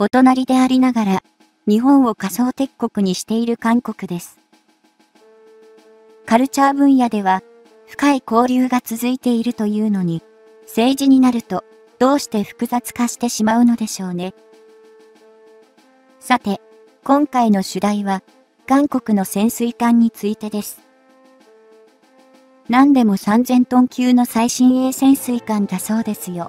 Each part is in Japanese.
お隣でありながら、日本を仮想敵国にしている韓国です。カルチャー分野では、深い交流が続いているというのに、政治になると、どうして複雑化してしまうのでしょうね。さて、今回の主題は、韓国の潜水艦についてです。何でも3000トン級の最新鋭潜水艦だそうですよ。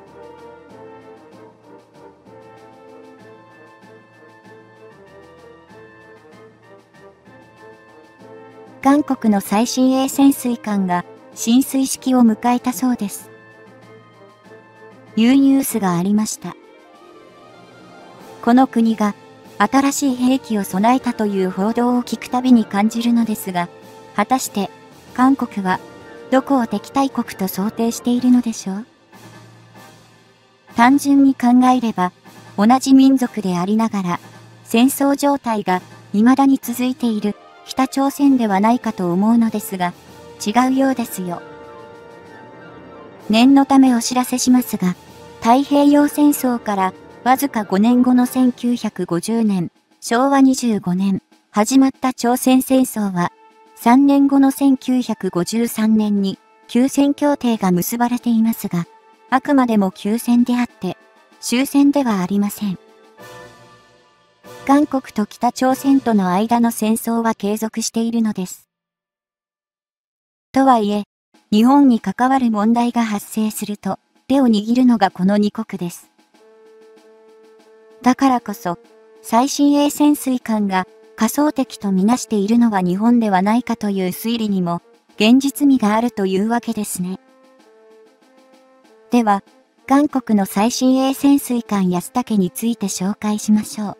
韓国の最新鋭潜水艦が進水式を迎えたそうです。いうニュースがありました。この国が新しい兵器を備えたという報道を聞くたびに感じるのですが、果たして韓国はどこを敵対国と想定しているのでしょう？単純に考えれば、同じ民族でありながら戦争状態が未だに続いている北朝鮮ではないかと思うのですが、違うようですよ。念のためお知らせしますが、太平洋戦争からわずか5年後の1950年、昭和25年、始まった朝鮮戦争は、3年後の1953年に休戦協定が結ばれていますが、あくまでも休戦であって、終戦ではありません。韓国と北朝鮮との間の戦争は継続しているのです。とはいえ、日本に関わる問題が発生すると、手を握るのがこの2国です。だからこそ、最新鋭潜水艦が仮想敵とみなしているのは日本ではないかという推理にも、現実味があるというわけですね。では、韓国の最新鋭潜水艦安武について紹介しましょう。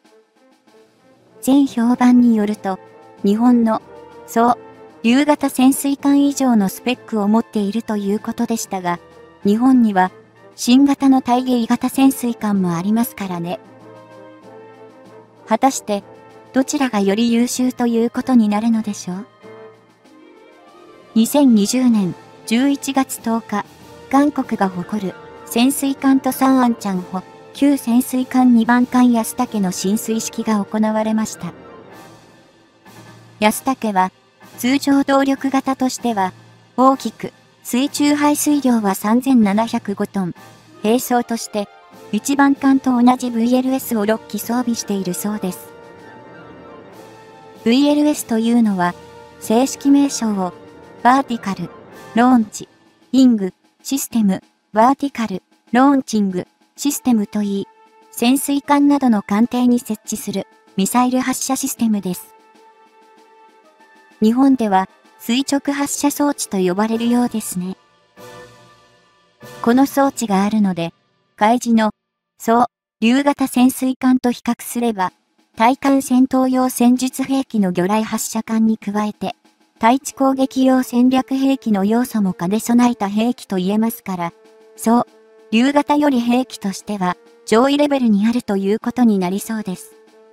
前評判によると、日本の、竜型潜水艦以上のスペックを持っているということでしたが、日本には、新型の大鯨型潜水艦もありますからね。果たして、どちらがより優秀ということになるのでしょう。2020年11月10日、韓国が誇る潜水艦トサンアンチャンホ、旧潜水艦2番艦安武の進水式が行われました。安武は、通常動力型としては、大きく、水中排水量は3705トン、兵装として、1番艦と同じ VLS を6機装備しているそうです。VLS というのは、正式名称を、バーティカル、ローンチ、イング、システム、バーティカル、ローンチング、システムといい、潜水艦などの艦艇に設置する、ミサイル発射システムです。日本では、垂直発射装置と呼ばれるようですね。この装置があるので、海自の、竜型潜水艦と比較すれば、対艦戦闘用戦術兵器の魚雷発射管に加えて、対地攻撃用戦略兵器の要素も兼ね備えた兵器と言えますから、竜型より兵器としては上位レベルにあるということになりそうです。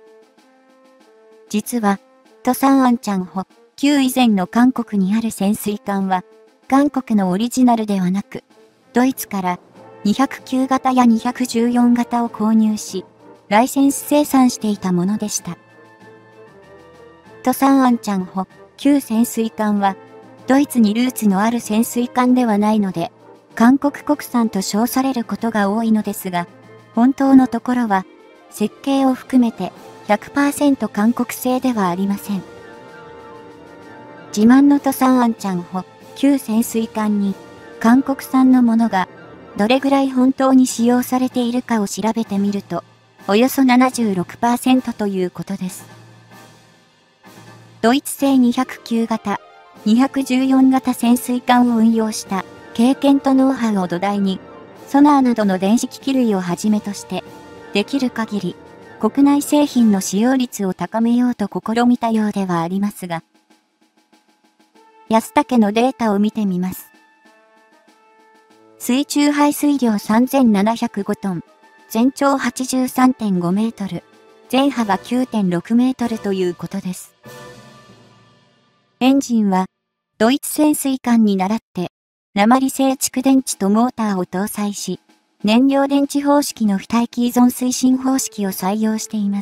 実は、トサンアンチャンホ、旧以前の韓国にある潜水艦は、韓国のオリジナルではなく、ドイツから209型や214型を購入し、ライセンス生産していたものでした。トサンアンチャンホ、旧潜水艦は、ドイツにルーツのある潜水艦ではないので、韓国国産と称されることが多いのですが、本当のところは、設計を含めて 100% 韓国製ではありません。自慢のトサンアンチャンホ、旧潜水艦に、韓国産のものが、どれぐらい本当に使用されているかを調べてみると、およそ 76% ということです。ドイツ製209型、214型潜水艦を運用した経験とノウハウを土台に、ソナーなどの電子機器類をはじめとして、できる限り、国内製品の使用率を高めようと試みたようではありますが、安武のデータを見てみます。水中排水量3705トン、全長 83.5 メートル、全幅 9.6 メートルということです。エンジンは、ドイツ潜水艦に倣って、鉛製蓄電池とモーターを搭載し、 燃料電池方式の非待機依存推進方式を採用しています。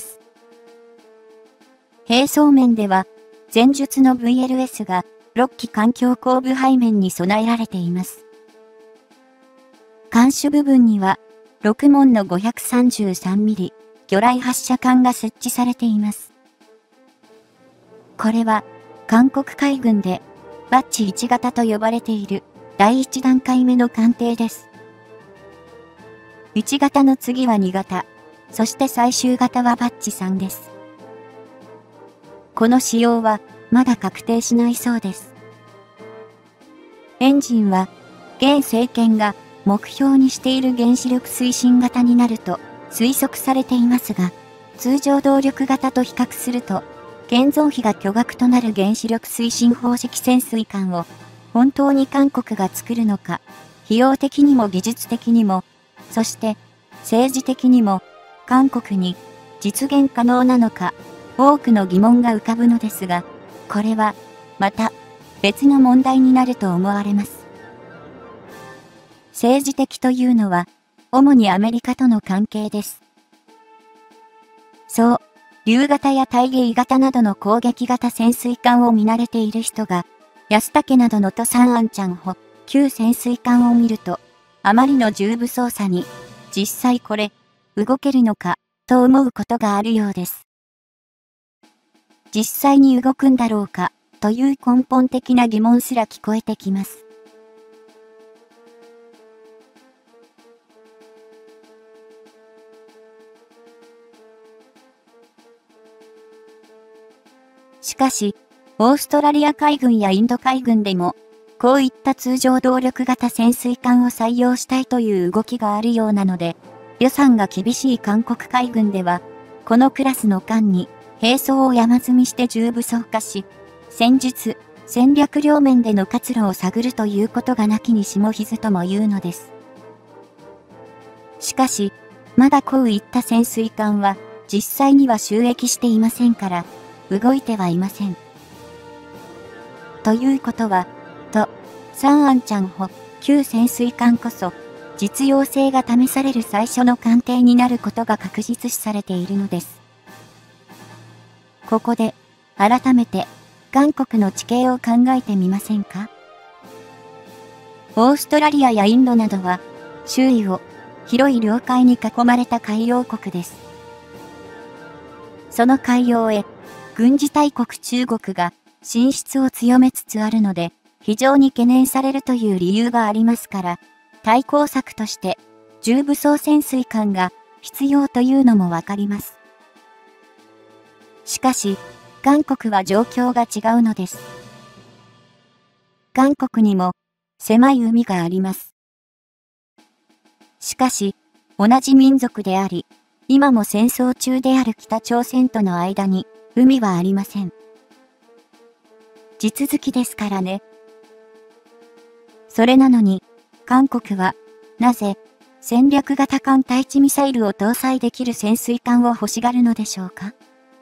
並走面では、前述の VLS が6機環境後部背面に備えられています。艦首部分には、6門の 533mm 魚雷発射管が設置されています。これは、韓国海軍で、バッチ1型と呼ばれている第1段階目の艦艇です。1型の次は2型、そして最終型はバッチ3です。この仕様は、まだ確定しないそうです。エンジンは、現政権が目標にしている原子力推進型になると推測されていますが、通常動力型と比較すると、建造費が巨額となる原子力推進砲式潜水艦を本当に韓国が作るのか、費用的にも技術的にも、そして政治的にも韓国に実現可能なのか、多くの疑問が浮かぶのですが、これはまた別の問題になると思われます。政治的というのは主にアメリカとの関係です。そう、竜型や大芸型などの攻撃型潜水艦を見慣れている人が、安武などのトサンアンチャンホ旧潜水艦を見ると、あまりの重武装さに、実際これ、動けるのか、と思うことがあるようです。実際に動くんだろうか、という根本的な疑問すら聞こえてきます。しかし、オーストラリア海軍やインド海軍でも、こういった通常動力型潜水艦を採用したいという動きがあるようなので、予算が厳しい韓国海軍では、このクラスの艦に、並走を山積みして重武装化し、戦術、戦略両面での活路を探るということがなきにしも非ずとも言うのです。しかし、まだこういった潜水艦は、実際には就役していませんから、動いてはいません。ということは、サンアンチャンホ旧潜水艦こそ、実用性が試される最初の艦艇になることが確実視されているのです。ここで、改めて、韓国の地形を考えてみませんか？オーストラリアやインドなどは、周囲を広い領海に囲まれた海洋国です。その海洋へ、軍事大国中国が進出を強めつつあるので、非常に懸念されるという理由がありますから、対抗策として、重武装潜水艦が必要というのもわかります。しかし、韓国は状況が違うのです。韓国にも狭い海があります。しかし、同じ民族であり、今も戦争中である北朝鮮との間に海はありません。地続きですからね。それなのに、韓国は、なぜ、戦略型艦対地ミサイルを搭載できる潜水艦を欲しがるのでしょうか？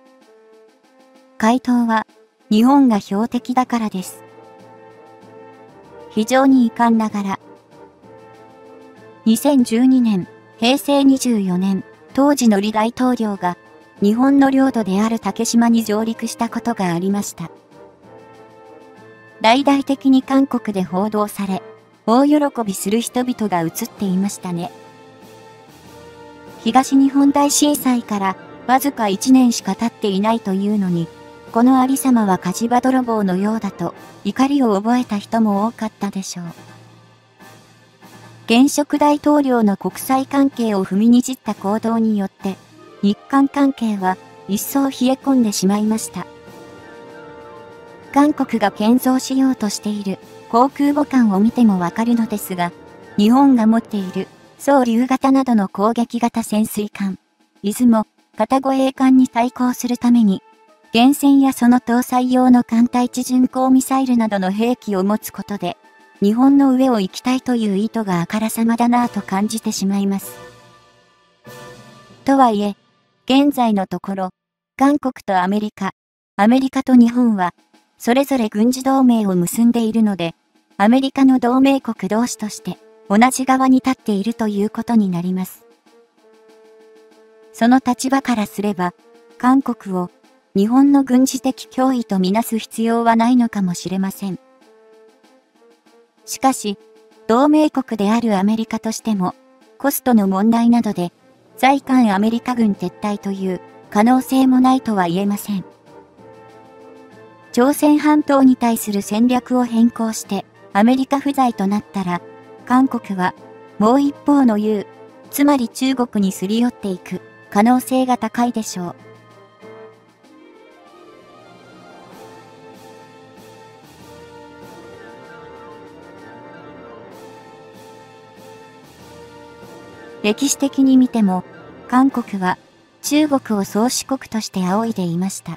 回答は、日本が標的だからです。非常に遺憾ながら。2012年、平成24年、当時の李大統領が、日本の領土である竹島に上陸したことがありました。大々的に韓国で報道され、大喜びする人々が映っていましたね。東日本大震災からわずか1年しか経っていないというのに、このありさまは火事場泥棒のようだと怒りを覚えた人も多かったでしょう。現職大統領の国際関係を踏みにじった行動によって、日韓関係は一層冷え込んでしまいました。韓国が建造しようとしている航空母艦を見てもわかるのですが、日本が持っている総竜型などの攻撃型潜水艦、出雲、片護衛艦に対抗するために、原潜やその搭載用の艦対地巡航ミサイルなどの兵器を持つことで、日本の上を行きたいという意図があからさまだなぁと感じてしまいます。とはいえ、現在のところ、韓国とアメリカと日本は、それぞれ軍事同盟を結んでいるので、アメリカの同盟国同士として、 同じ側に立っているということになります。その立場からすれば、韓国を日本の軍事的脅威とみなす必要はないのかもしれません。しかし、同盟国であるアメリカとしても、コストの問題などで、在韓アメリカ軍撤退という可能性もないとは言えません。朝鮮半島に対する戦略を変更してアメリカ不在となったら、韓国はもう一方の言う、つまり中国にすり寄っていく可能性が高いでしょう。歴史的に見ても、韓国は中国を宗主国として仰いでいました。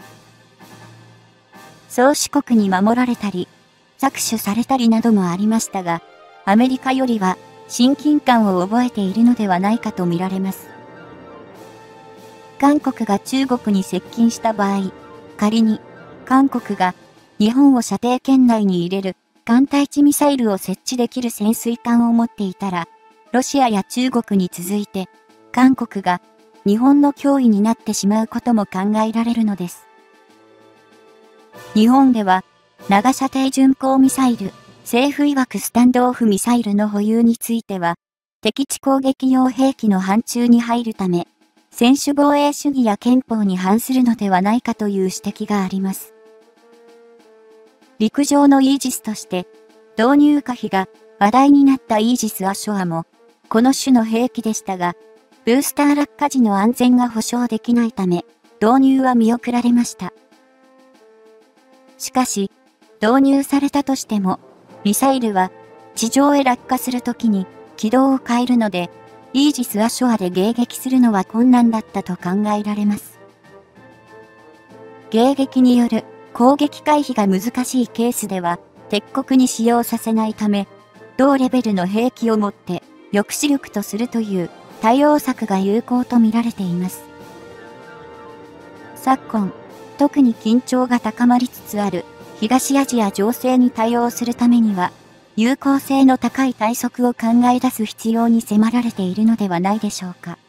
宗主国に守られたり、搾取されたりなどもありましたが、アメリカよりは親近感を覚えているのではないかと見られます。韓国が中国に接近した場合、仮に韓国が日本を射程圏内に入れる艦対地ミサイルを設置できる潜水艦を持っていたら、ロシアや中国に続いて、韓国が日本の脅威になってしまうことも考えられるのです。日本では、長射程巡航ミサイル、政府曰くスタンドオフミサイルの保有については、敵地攻撃用兵器の範疇に入るため、専守防衛主義や憲法に反するのではないかという指摘があります。陸上のイージスとして、導入可否が話題になったイージス・アショアも、この種の兵器でしたが、ブースター落下時の安全が保証できないため、導入は見送られました。しかし、導入されたとしても、ミサイルは地上へ落下するときに軌道を変えるので、イージス・アショアで迎撃するのは困難だったと考えられます。迎撃による攻撃回避が難しいケースでは、敵国に使用させないため、同レベルの兵器を持って抑止力とするという対応策が有効と見られています。昨今、特に緊張が高まりつつある東アジア情勢に対応するためには、有効性の高い対策を考え出す必要に迫られているのではないでしょうか。